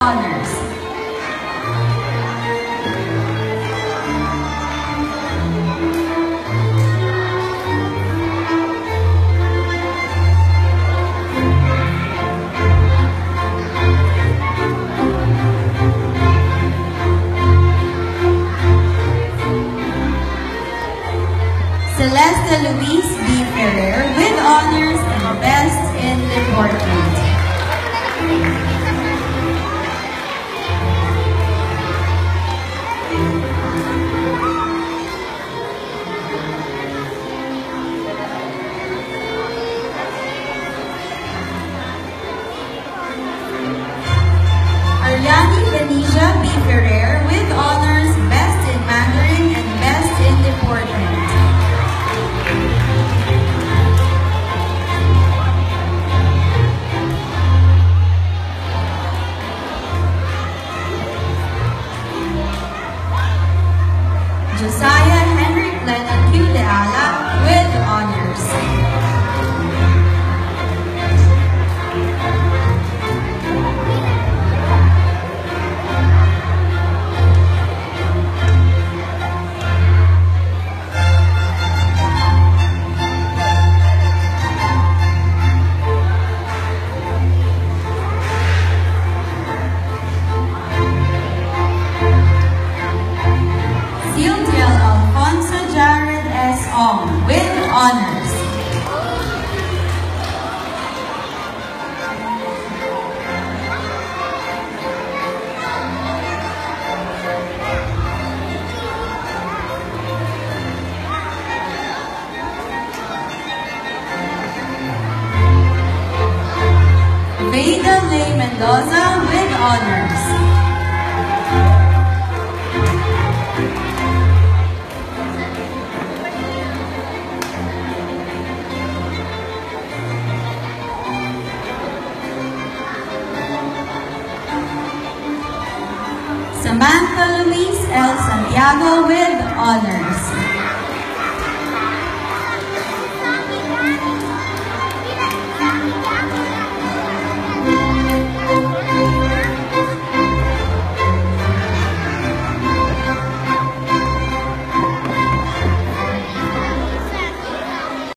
honors. Celeste Louise B. Ferrer with honors and best in deportment. Ariani Benicia B. Ferrer with honors best in Mandarin and best in deportment. Josiah Henrik Lennon Q. Leala with honors. Alfonzy with honors. Veda Lay Mendoza with honors. Samantha Luis L. Santiago with honors.